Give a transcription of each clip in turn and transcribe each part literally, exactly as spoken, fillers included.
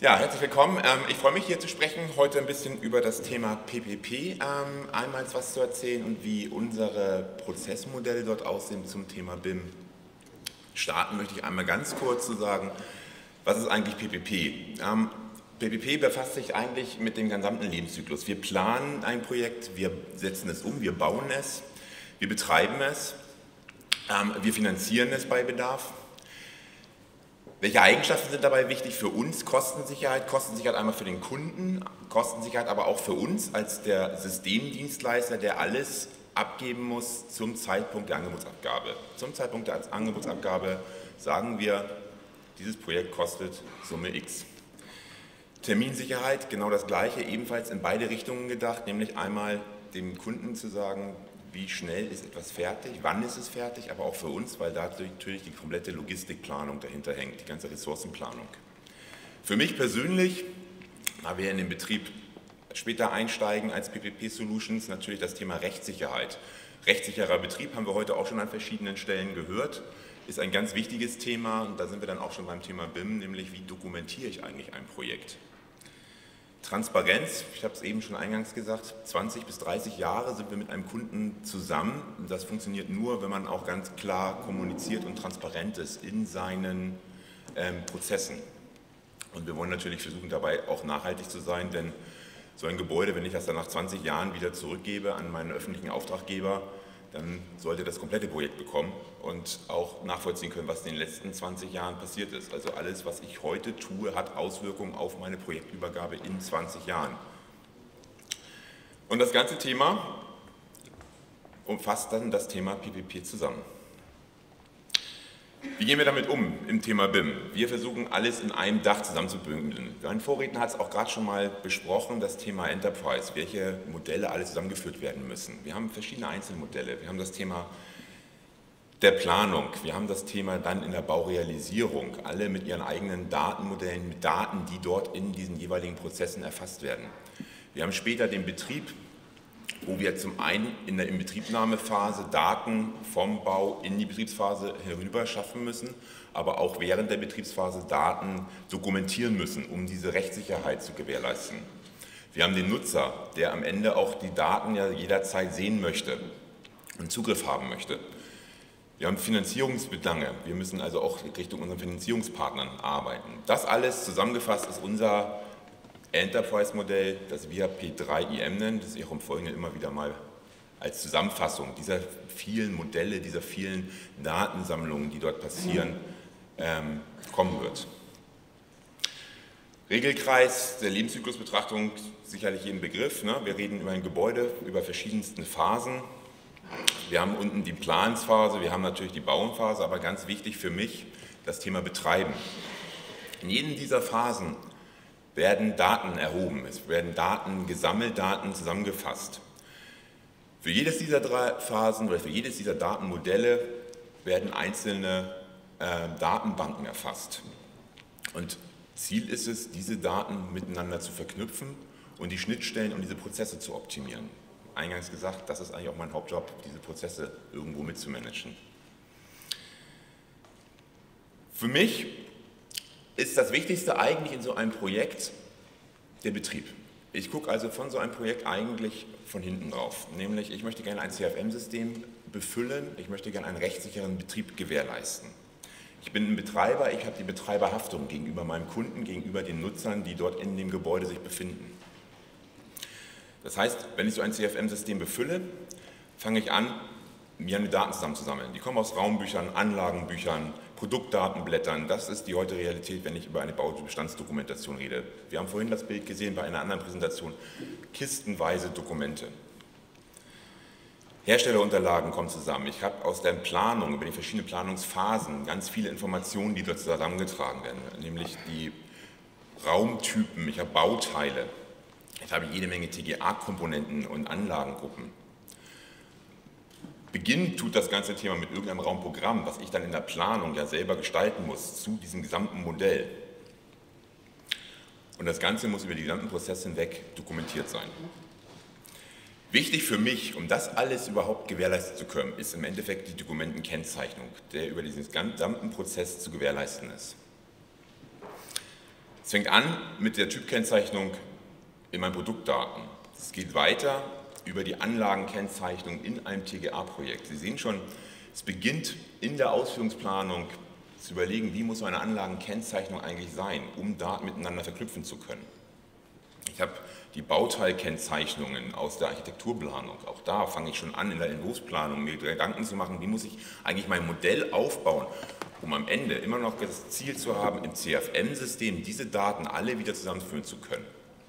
Ja, herzlich willkommen. Ich freue mich hier zu sprechen, heute ein bisschen über das Thema P P P, einmal was zu erzählen und wie unsere Prozessmodelle dort aussehen zum Thema B I M. Starten möchte ich einmal ganz kurz zu sagen, was ist eigentlich P P P? P P P befasst sich eigentlich mit dem gesamten Lebenszyklus. Wir planen ein Projekt, wir setzen es um, wir bauen es, wir betreiben es, wir finanzieren es bei Bedarf. Welche Eigenschaften sind dabei wichtig für uns? Kostensicherheit, Kostensicherheit einmal für den Kunden, Kostensicherheit aber auch für uns als der Systemdienstleister, der alles abgeben muss zum Zeitpunkt der Angebotsabgabe. Zum Zeitpunkt der Angebotsabgabe sagen wir, dieses Projekt kostet Summe X. Terminsicherheit, genau das Gleiche, ebenfalls in beide Richtungen gedacht, nämlich einmal dem Kunden zu sagen, wie schnell ist etwas fertig, wann ist es fertig, aber auch für uns, weil da natürlich die komplette Logistikplanung dahinter hängt, die ganze Ressourcenplanung. Für mich persönlich, da wir in den Betrieb später einsteigen als P P P Solutions, natürlich das Thema Rechtssicherheit. Rechtssicherer Betrieb haben wir heute auch schon an verschiedenen Stellen gehört, ist ein ganz wichtiges Thema und da sind wir dann auch schon beim Thema B I M, nämlich wie dokumentiere ich eigentlich ein Projekt. Transparenz, ich habe es eben schon eingangs gesagt, zwanzig bis dreißig Jahre sind wir mit einem Kunden zusammen. Und das funktioniert nur, wenn man auch ganz klar kommuniziert und transparent ist in seinen ähm, Prozessen. Und wir wollen natürlich versuchen, dabei auch nachhaltig zu sein, denn so ein Gebäude, wenn ich das dann nach zwanzig Jahren wieder zurückgebe an meinen öffentlichen Auftraggeber, dann sollte das komplette Projekt bekommen und auch nachvollziehen können, was in den letzten zwanzig Jahren passiert ist. Also alles, was ich heute tue, hat Auswirkungen auf meine Projektübergabe in zwanzig Jahren. Und das ganze Thema umfasst dann das Thema P P P zusammen. Wie gehen wir damit um im Thema B I M? Wir versuchen alles in einem Dach zusammenzubündeln. Mein Vorredner hat es auch gerade schon mal besprochen, das Thema Enterprise, welche Modelle alle zusammengeführt werden müssen. Wir haben verschiedene Einzelmodelle. Wir haben das Thema der Planung, wir haben das Thema dann in der Baurealisierung, alle mit ihren eigenen Datenmodellen, mit Daten, die dort in diesen jeweiligen Prozessen erfasst werden. Wir haben später den Betrieb, wo wir zum einen in der Inbetriebnahmephase Daten vom Bau in die Betriebsphase herüber schaffen müssen, aber auch während der Betriebsphase Daten dokumentieren müssen, um diese Rechtssicherheit zu gewährleisten. Wir haben den Nutzer, der am Ende auch die Daten ja jederzeit sehen möchte und Zugriff haben möchte. Wir haben Finanzierungsbelange, wir müssen also auch Richtung unseren Finanzierungspartnern arbeiten. Das alles zusammengefasst ist unser Enterprise-Modell, das wir P drei I M nennen, das ich auch im Folgenden immer wieder mal als Zusammenfassung dieser vielen Modelle, dieser vielen Datensammlungen, die dort passieren, ähm, kommen wird. Regelkreis der Lebenszyklusbetrachtung, sicherlich jeden Begriff. Ne? Wir reden über ein Gebäude, über verschiedenste Phasen. Wir haben unten die Planungsphase, wir haben natürlich die Bauphase, aber ganz wichtig für mich das Thema Betreiben. In jedem dieser Phasen werden Daten erhoben, es werden Daten gesammelt, Daten zusammengefasst. Für jedes dieser drei Phasen oder für jedes dieser Datenmodelle werden einzelne äh, Datenbanken erfasst. Und Ziel ist es, diese Daten miteinander zu verknüpfen und die Schnittstellen und diese Prozesse zu optimieren. Eingangs gesagt, das ist eigentlich auch mein Hauptjob, diese Prozesse irgendwo mitzumanagen. Für mich ist das Wichtigste eigentlich in so einem Projekt der Betrieb. Ich gucke also von so einem Projekt eigentlich von hinten drauf. Nämlich, ich möchte gerne ein C F M-System befüllen, ich möchte gerne einen rechtssicheren Betrieb gewährleisten. Ich bin ein Betreiber, ich habe die Betreiberhaftung gegenüber meinem Kunden, gegenüber den Nutzern, die dort in dem Gebäude sich befinden. Das heißt, wenn ich so ein C F M-System befülle, fange ich an, mir eine Daten zusammenzusammeln. Die kommen aus Raumbüchern, Anlagenbüchern, Produktdatenblättern. Das ist die heutige Realität, wenn ich über eine Baubestandsdokumentation rede. Wir haben vorhin das Bild gesehen bei einer anderen Präsentation. Kistenweise Dokumente. Herstellerunterlagen kommen zusammen. Ich habe aus der Planung, über die verschiedenen Planungsphasen, ganz viele Informationen, die dort zusammengetragen werden. Nämlich die Raumtypen, ich habe Bauteile. Ich habe jede Menge T G A-Komponenten und Anlagengruppen. Beginnen tut das ganze Thema mit irgendeinem Raumprogramm, was ich dann in der Planung ja selber gestalten muss, zu diesem gesamten Modell. Und das Ganze muss über die gesamten Prozesse hinweg dokumentiert sein. Wichtig für mich, um das alles überhaupt gewährleisten zu können, ist im Endeffekt die Dokumentenkennzeichnung, der über diesen gesamten Prozess zu gewährleisten ist. Es fängt an mit der Typkennzeichnung in meinen Produktdaten. Es geht weiter über die Anlagenkennzeichnung in einem T G A-Projekt. Sie sehen schon, es beginnt in der Ausführungsplanung zu überlegen, wie muss so eine Anlagenkennzeichnung eigentlich sein, um Daten miteinander verknüpfen zu können. Ich habe die Bauteilkennzeichnungen aus der Architekturplanung. Auch da fange ich schon an, in der Entwurfsplanung mir Gedanken zu machen, wie muss ich eigentlich mein Modell aufbauen, um am Ende immer noch das Ziel zu haben, im C F M-System diese Daten alle wieder zusammenführen zu können.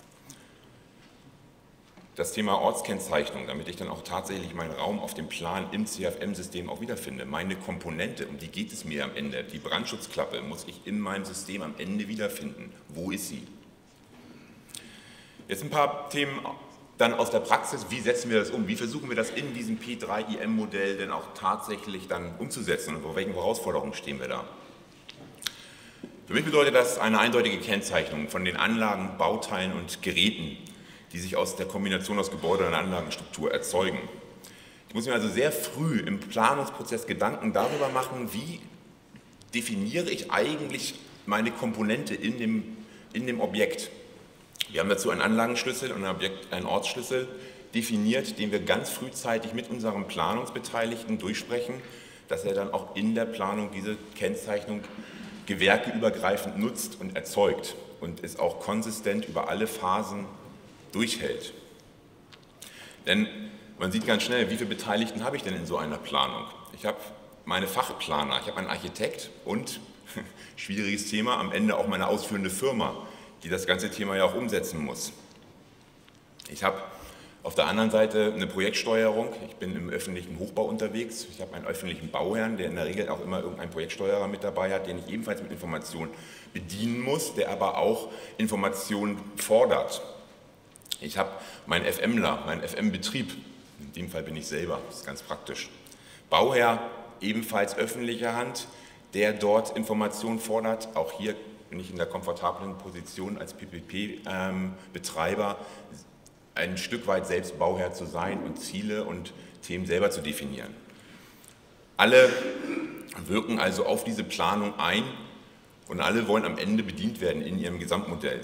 Das Thema Ortskennzeichnung, damit ich dann auch tatsächlich meinen Raum auf dem Plan im C F M-System auch wiederfinde. Meine Komponente, um die geht es mir am Ende, die Brandschutzklappe, muss ich in meinem System am Ende wiederfinden. Wo ist sie? Jetzt ein paar Themen dann aus der Praxis. Wie setzen wir das um? Wie versuchen wir das in diesem P drei I M-Modell denn auch tatsächlich dann umzusetzen? Und vor welchen Herausforderungen stehen wir da? Für mich bedeutet das eine eindeutige Kennzeichnung von den Anlagen, Bauteilen und Geräten, die sich aus der Kombination aus Gebäude- und Anlagenstruktur erzeugen. Ich muss mir also sehr früh im Planungsprozess Gedanken darüber machen, wie definiere ich eigentlich meine Komponente in dem, in dem Objekt. Wir haben dazu einen Anlagenschlüssel und einen, Objekt, einen Ortsschlüssel definiert, den wir ganz frühzeitig mit unserem Planungsbeteiligten durchsprechen, dass er dann auch in der Planung diese Kennzeichnung gewerkeübergreifend nutzt und erzeugt und es auch konsistent über alle Phasen durchhält. Denn man sieht ganz schnell, wie viele Beteiligten habe ich denn in so einer Planung? Ich habe meine Fachplaner, ich habe einen Architekt und, schwieriges Thema, am Ende auch meine ausführende Firma, die das ganze Thema ja auch umsetzen muss. Ich habe auf der anderen Seite eine Projektsteuerung. Ich bin im öffentlichen Hochbau unterwegs. Ich habe einen öffentlichen Bauherrn, der in der Regel auch immer irgendeinen Projektsteuerer mit dabei hat, den ich ebenfalls mit Informationen bedienen muss, der aber auch Informationen fordert. Ich habe meinen FMler, meinen F M-Betrieb. In dem Fall bin ich selber, das ist ganz praktisch. Bauherr, ebenfalls öffentlicher Hand, der dort Informationen fordert. Auch hier bin ich in der komfortablen Position als P P P-Betreiber, ein Stück weit selbst Bauherr zu sein und Ziele und Themen selber zu definieren. Alle wirken also auf diese Planung ein und alle wollen am Ende bedient werden in ihrem Gesamtmodell.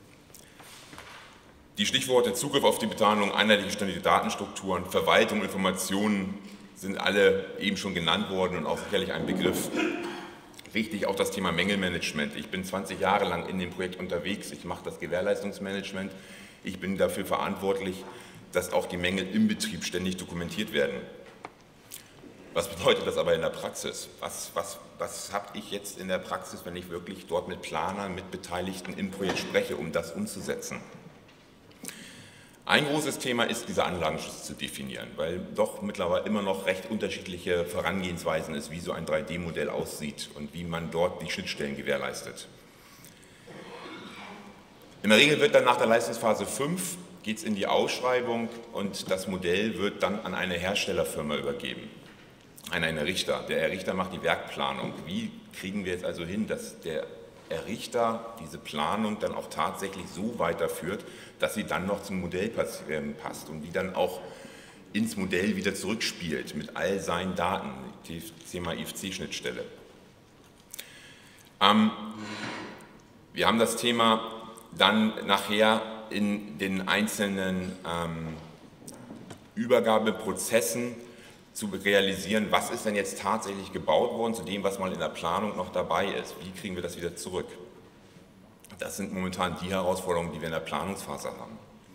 Die Stichworte Zugriff auf die Planung, einheitliche ständige Datenstrukturen, Verwaltung, Informationen sind alle eben schon genannt worden und auch sicherlich ein Begriff. Wichtig auch das Thema Mängelmanagement. Ich bin zwanzig Jahre lang in dem Projekt unterwegs, ich mache das Gewährleistungsmanagement, ich bin dafür verantwortlich, dass auch die Mängel im Betrieb ständig dokumentiert werden. Was bedeutet das aber in der Praxis? Was, was, was habe ich jetzt in der Praxis, wenn ich wirklich dort mit Planern, mit Beteiligten im Projekt spreche, um das umzusetzen? Ein großes Thema ist, diese Anlagenschlüssel zu definieren, weil doch mittlerweile immer noch recht unterschiedliche Vorangehensweisen ist, wie so ein drei D Modell aussieht und wie man dort die Schnittstellen gewährleistet. In der Regel wird dann nach der Leistungsphase fünf, geht es in die Ausschreibung und das Modell wird dann an eine Herstellerfirma übergeben, an einen Errichter. Der Errichter macht die Werkplanung. Wie kriegen wir jetzt also hin, dass der Errichter diese Planung dann auch tatsächlich so weiterführt, dass sie dann noch zum Modell passt und die dann auch ins Modell wieder zurückspielt mit all seinen Daten, Thema I F C-Schnittstelle. Ähm, wir haben das Thema dann nachher in den einzelnen ähm, Übergabeprozessen zu realisieren, was ist denn jetzt tatsächlich gebaut worden zu dem, was mal in der Planung noch dabei ist. Wie kriegen wir das wieder zurück? Das sind momentan die Herausforderungen, die wir in der Planungsphase haben.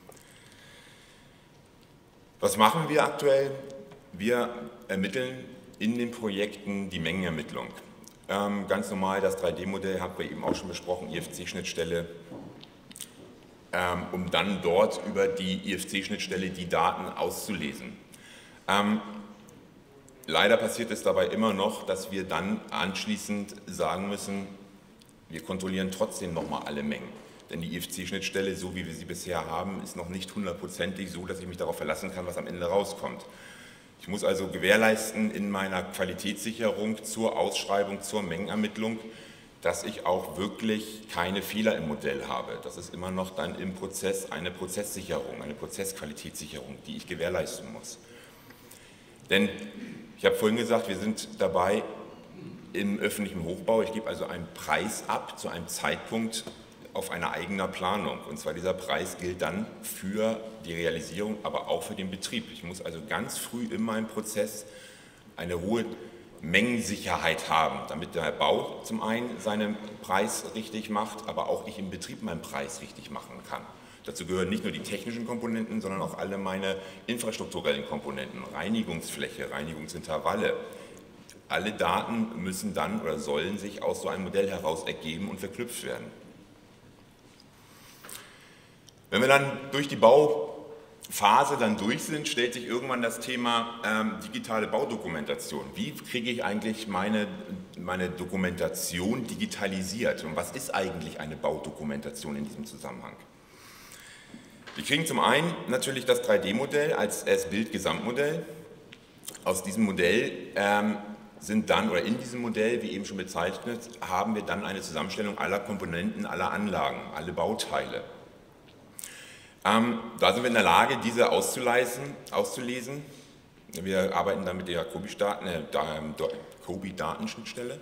Was machen wir aktuell? Wir ermitteln in den Projekten die Mengenermittlung. Ähm, ganz normal, das drei D Modell haben wir eben auch schon besprochen, I F C-Schnittstelle, ähm, um dann dort über die I F C-Schnittstelle die Daten auszulesen. Ähm, Leider passiert es dabei immer noch, dass wir dann anschließend sagen müssen, wir kontrollieren trotzdem nochmal alle Mengen. Denn die I F C-Schnittstelle, so wie wir sie bisher haben, ist noch nicht hundertprozentig so, dass ich mich darauf verlassen kann, was am Ende rauskommt. Ich muss also gewährleisten in meiner Qualitätssicherung zur Ausschreibung, zur Mengenermittlung, dass ich auch wirklich keine Fehler im Modell habe. Das ist immer noch dann im Prozess eine Prozesssicherung, eine Prozessqualitätssicherung, die ich gewährleisten muss. Denn ich habe vorhin gesagt, wir sind dabei im öffentlichen Hochbau. Ich gebe also einen Preis ab zu einem Zeitpunkt, auf eine eigene Planung. Und zwar dieser Preis gilt dann für die Realisierung, aber auch für den Betrieb. Ich muss also ganz früh in meinem Prozess eine hohe Mengensicherheit haben, damit der Bau zum einen seinen Preis richtig macht, aber auch ich im Betrieb meinen Preis richtig machen kann. Dazu gehören nicht nur die technischen Komponenten, sondern auch alle meine infrastrukturellen Komponenten, Reinigungsfläche, Reinigungsintervalle. Alle Daten müssen dann oder sollen sich aus so einem Modell heraus ergeben und verknüpft werden. Wenn wir dann durch die Bauphase dann durch sind, stellt sich irgendwann das Thema ähm, digitale Baudokumentation. Wie kriege ich eigentlich meine, meine Dokumentation digitalisiert? Und was ist eigentlich eine Baudokumentation in diesem Zusammenhang? Wir kriegen zum einen natürlich das drei D Modell als, als Bildgesamtmodell. Aus diesem Modell ähm, sind dann, oder in diesem Modell, wie eben schon bezeichnet, haben wir dann eine Zusammenstellung aller Komponenten, aller Anlagen, alle Bauteile. Ähm, da sind wir in der Lage, diese auszulesen. auszulesen. Wir arbeiten dann mit der COBie-Datenschnittstelle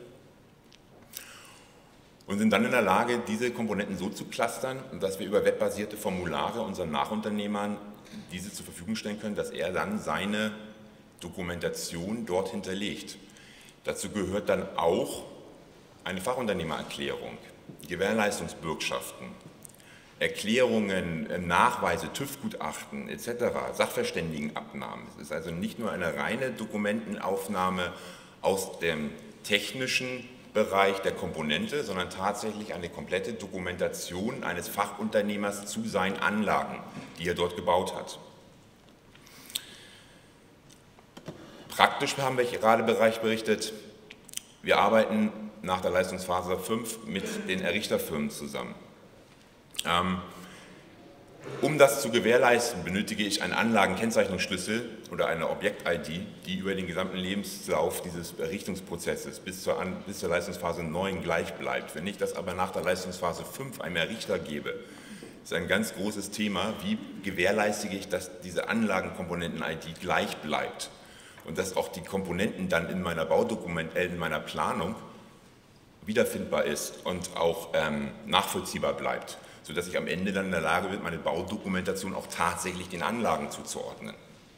und sind dann in der Lage, diese Komponenten so zu clustern, dass wir über webbasierte Formulare unseren Nachunternehmern diese zur Verfügung stellen können, dass er dann seine Dokumentation dort hinterlegt. Dazu gehört dann auch eine Fachunternehmererklärung, Gewährleistungsbürgschaften, Erklärungen, Nachweise, TÜV-Gutachten et cetera, Sachverständigenabnahmen. Es ist also nicht nur eine reine Dokumentenaufnahme aus dem technischen Bereich der Komponente, sondern tatsächlich eine komplette Dokumentation eines Fachunternehmers zu seinen Anlagen, die er dort gebaut hat. Praktisch haben wir gerade Bereich berichtet, wir arbeiten nach der Leistungsphase fünf mit den Errichterfirmen zusammen. Ähm, um das zu gewährleisten, benötige ich einen Anlagenkennzeichnungsschlüssel oder eine Objekt-I D, die über den gesamten Lebenslauf dieses Errichtungsprozesses bis zur, An bis zur Leistungsphase neun gleich bleibt. Wenn ich das aber nach der Leistungsphase fünf einem Errichter gebe, ist ein ganz großes Thema, wie gewährleiste ich, dass diese Anlagenkomponenten-I D gleich bleibt und dass auch die Komponenten dann in meiner Baudokument, äh, in meiner Planung wiederfindbar ist und auch ähm, nachvollziehbar bleibt, sodass ich am Ende dann in der Lage bin, meine Baudokumentation auch tatsächlich den Anlagen zuzuordnen.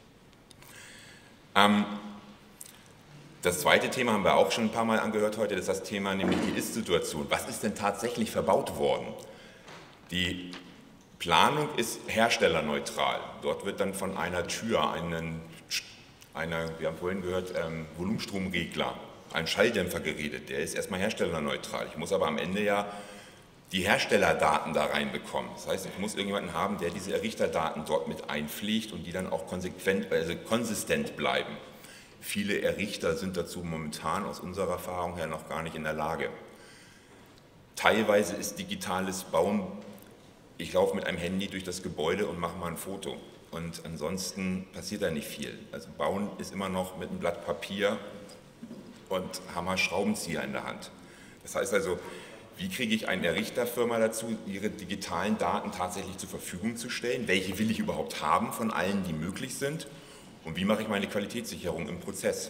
Ähm, das zweite Thema haben wir auch schon ein paar Mal angehört heute, das ist das Thema nämlich die Ist-Situation. Was ist denn tatsächlich verbaut worden? Die Planung ist herstellerneutral. Dort wird dann von einer Tür, einen, einer, wir haben vorhin gehört, ähm, Volumenstromregler, ein Schalldämpfer geredet, der ist erstmal herstellerneutral. Ich muss aber am Ende ja die Herstellerdaten da reinbekommen. Das heißt, ich muss irgendjemanden haben, der diese Errichterdaten dort mit einpflegt und die dann auch konsequent, also konsistent bleiben. Viele Errichter sind dazu momentan aus unserer Erfahrung her noch gar nicht in der Lage. Teilweise ist digitales Bauen, ich laufe mit einem Handy durch das Gebäude und mache mal ein Foto. Und ansonsten passiert da nicht viel. Also Bauen ist immer noch mit einem Blatt Papier und Hammer, Schraubenzieher in der Hand. Das heißt also, wie kriege ich eine Errichterfirma dazu, ihre digitalen Daten tatsächlich zur Verfügung zu stellen? Welche will ich überhaupt haben von allen, die möglich sind? Und wie mache ich meine Qualitätssicherung im Prozess?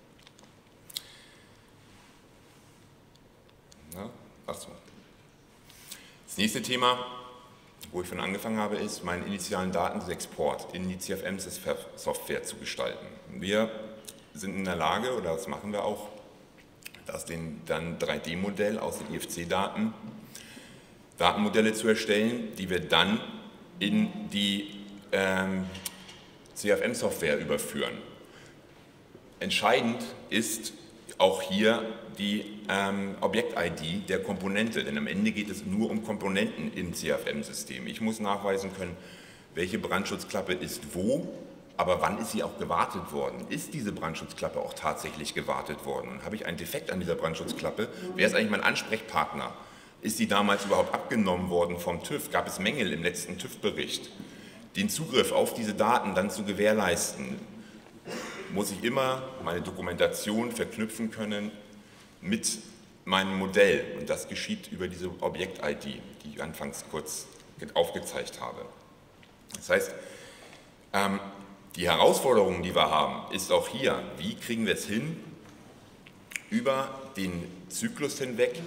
Na, ach so. Das nächste Thema, wo ich von angefangen habe, ist, meinen initialen Datenexport in die C F M-Software zu gestalten. Wir sind in der Lage, oder das machen wir auch, aus dem dann drei D Modell aus den I F C-Daten Datenmodelle zu erstellen, die wir dann in die ähm, C F M-Software überführen. Entscheidend ist auch hier die ähm, Objekt-I D der Komponente, denn am Ende geht es nur um Komponenten im C F M-System. Ich muss nachweisen können, welche Brandschutzklappe ist wo, aber wann ist sie auch gewartet worden? Ist diese Brandschutzklappe auch tatsächlich gewartet worden? Und habe ich einen Defekt an dieser Brandschutzklappe? Wer ist eigentlich mein Ansprechpartner? Ist sie damals überhaupt abgenommen worden vom TÜV? Gab es Mängel im letzten TÜV-Bericht? Den Zugriff auf diese Daten dann zu gewährleisten, muss ich immer meine Dokumentation verknüpfen können mit meinem Modell. Und das geschieht über diese Objekt-I D, die ich anfangs kurz aufgezeigt habe. Das heißt, ähm, die Herausforderung, die wir haben, ist auch hier, wie kriegen wir es hin, über den Zyklus hinweg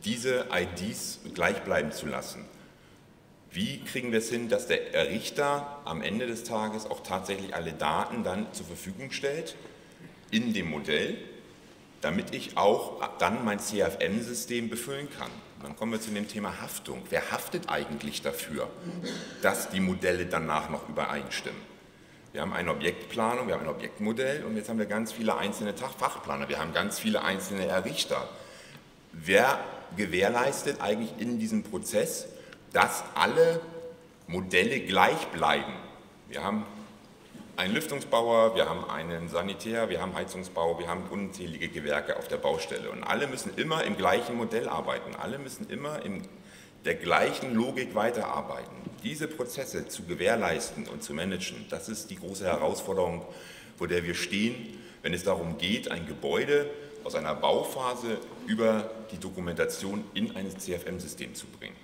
diese I Ds gleich bleiben zu lassen. Wie kriegen wir es hin, dass der Errichter am Ende des Tages auch tatsächlich alle Daten dann zur Verfügung stellt in dem Modell, damit ich auch dann mein C F M-System befüllen kann. Und dann kommen wir zu dem Thema Haftung. Wer haftet eigentlich dafür, dass die Modelle danach noch übereinstimmen? Wir haben eine Objektplanung, wir haben ein Objektmodell und jetzt haben wir ganz viele einzelne Fachplaner, wir haben ganz viele einzelne Errichter. Wer gewährleistet eigentlich in diesem Prozess, dass alle Modelle gleich bleiben? Wir haben einen Lüftungsbauer, wir haben einen Sanitär, wir haben Heizungsbau, wir haben unzählige Gewerke auf der Baustelle und alle müssen immer im gleichen Modell arbeiten, alle müssen immer in der gleichen Logik weiterarbeiten. Diese Prozesse zu gewährleisten und zu managen, das ist die große Herausforderung, vor der wir stehen, wenn es darum geht, ein Gebäude aus einer Bauphase über die Dokumentation in ein C F M-System zu bringen.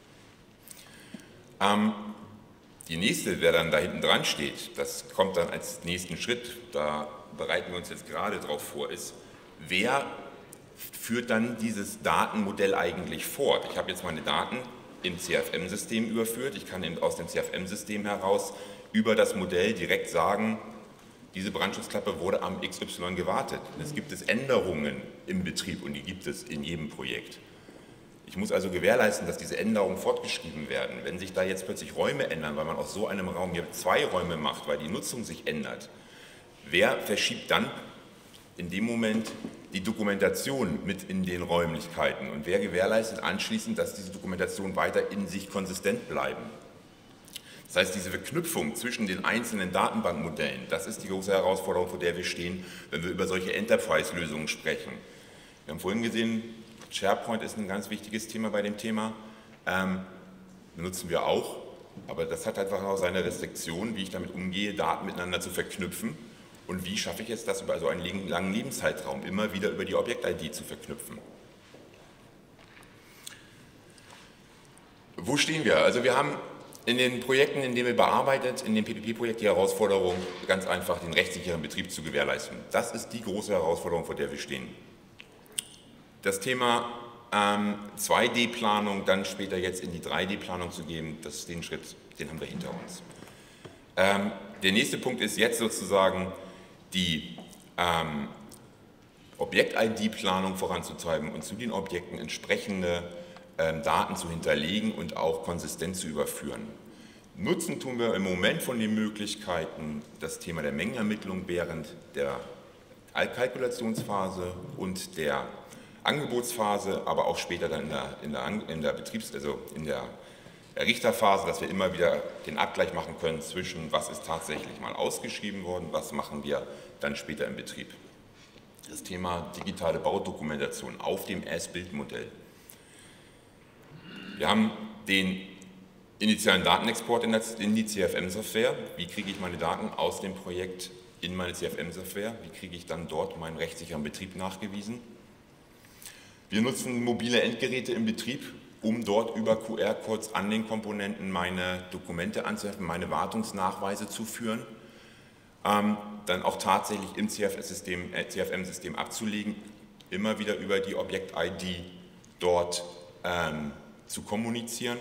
Ähm, die nächste, wer dann da hinten dran steht, das kommt dann als nächsten Schritt, da bereiten wir uns jetzt gerade drauf vor, ist, wer führt dann dieses Datenmodell eigentlich fort? Ich habe jetzt meine Daten im C F M-System überführt, ich kann aus dem C F M-System heraus über das Modell direkt sagen, diese Brandschutzklappe wurde am X Y gewartet. Es gibt es Änderungen im Betrieb und die gibt es in jedem Projekt. Ich muss also gewährleisten, dass diese Änderungen fortgeschrieben werden. Wenn sich da jetzt plötzlich Räume ändern, weil man aus so einem Raum hier zwei Räume macht, weil die Nutzung sich ändert, wer verschiebt dann in dem Moment die Dokumentation mit in den Räumlichkeiten und wer gewährleistet anschließend, dass diese Dokumentation weiter in sich konsistent bleiben? Das heißt, diese Verknüpfung zwischen den einzelnen Datenbankmodellen, das ist die große Herausforderung, vor der wir stehen, wenn wir über solche Enterprise-Lösungen sprechen. Wir haben vorhin gesehen, SharePoint ist ein ganz wichtiges Thema bei dem Thema, ähm, benutzen wir auch, aber das hat einfach auch seine Restriktionen, wie ich damit umgehe, Daten miteinander zu verknüpfen und wie schaffe ich es, das über so einen langen Lebenszeitraum immer wieder über die Objekt-I D zu verknüpfen. Wo stehen wir? Also wir haben in den Projekten, in denen wir bearbeitet, in dem P P P-Projekt die Herausforderung, ganz einfach den rechtssicheren Betrieb zu gewährleisten. Das ist die große Herausforderung, vor der wir stehen. Das Thema ähm, zwei D Planung, dann später jetzt in die drei D Planung zu gehen, das, den Schritt, den haben wir hinter uns. Ähm, der nächste Punkt ist jetzt sozusagen die ähm, Objekt-I D Planung voranzutreiben und zu den Objekten entsprechende ähm, Daten zu hinterlegen und auch konsistent zu überführen. Nutzen tun wir im Moment von den Möglichkeiten das Thema der Mengenermittlung während der Kalkulationsphase und der Angebotsphase, aber auch später dann in der, in der, in der Betriebs-, also in der Errichterphase, dass wir immer wieder den Abgleich machen können zwischen, was ist tatsächlich mal ausgeschrieben worden, was machen wir dann später im Betrieb. Das Thema digitale Baudokumentation auf dem As-Built-Modell. Wir haben den initialen Datenexport in, das, in die C F M-Software. Wie kriege ich meine Daten aus dem Projekt in meine C F M-Software? Wie kriege ich dann dort meinen rechtssicheren Betrieb nachgewiesen? Wir nutzen mobile Endgeräte im Betrieb, um dort über Q R-Codes an den Komponenten meine Dokumente anzuheften, meine Wartungsnachweise zu führen, ähm, dann auch tatsächlich im C F M-System abzulegen, immer wieder über die Objekt-I D dort ähm, zu kommunizieren.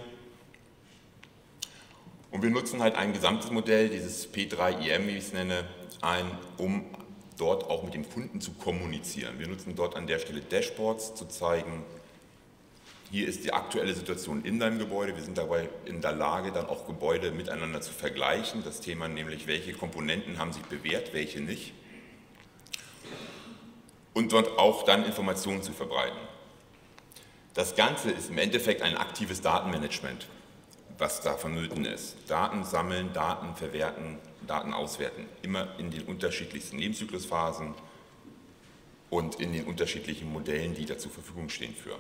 Und wir nutzen halt ein gesamtes Modell, dieses P drei I M, wie ich es nenne, ein, um dort auch mit dem Kunden zu kommunizieren. Wir nutzen dort an der Stelle Dashboards, zu zeigen, hier ist die aktuelle Situation in deinem Gebäude. Wir sind dabei in der Lage, dann auch Gebäude miteinander zu vergleichen. Das Thema nämlich, welche Komponenten haben sich bewährt, welche nicht. Und dort auch dann Informationen zu verbreiten. Das Ganze ist im Endeffekt ein aktives Datenmanagement, was da vonnöten ist. Daten sammeln, Daten verwerten, Daten auswerten, immer in den unterschiedlichsten Lebenszyklusphasen und in den unterschiedlichen Modellen, die da zur Verfügung stehen für.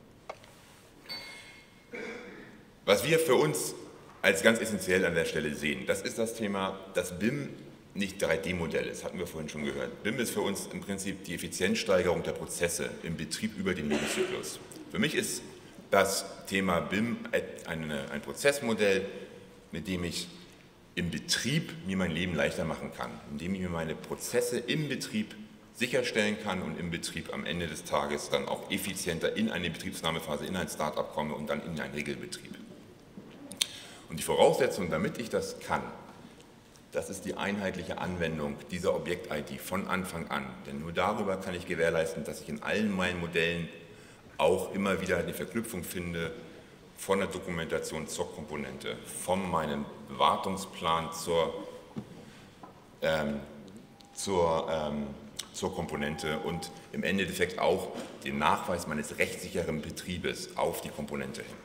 Was wir für uns als ganz essentiell an der Stelle sehen, das ist das Thema, dass B I M nicht drei D Modell ist, hatten wir vorhin schon gehört. B I M ist für uns im Prinzip die Effizienzsteigerung der Prozesse im Betrieb über den Lebenszyklus. Für mich ist das Thema B I M eine, ein Prozessmodell, mit dem ich im Betrieb mir mein Leben leichter machen kann, indem ich mir meine Prozesse im Betrieb sicherstellen kann und im Betrieb am Ende des Tages dann auch effizienter in eine Betriebsnahmephase, in ein Start-up komme und dann in einen Regelbetrieb. Und die Voraussetzung, damit ich das kann, das ist die einheitliche Anwendung dieser Objekt-I D von Anfang an. Denn nur darüber kann ich gewährleisten, dass ich in allen meinen Modellen auch immer wieder eine Verknüpfung finde von der Dokumentation zur Komponente, von meinem Wartungsplan zur, ähm, zur, ähm, zur Komponente und im Endeffekt auch den Nachweis meines rechtssicheren Betriebes auf die Komponente hin.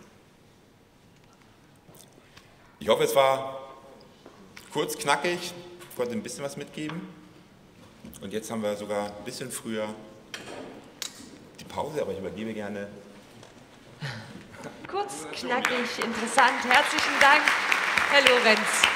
Ich hoffe, es war kurz, knackig, ich konnte ein bisschen was mitgeben und jetzt haben wir sogar ein bisschen früher die Pause, aber ich übergebe gerne. Kurz, knackig, interessant. Herzlichen Dank, Herr Lorenz.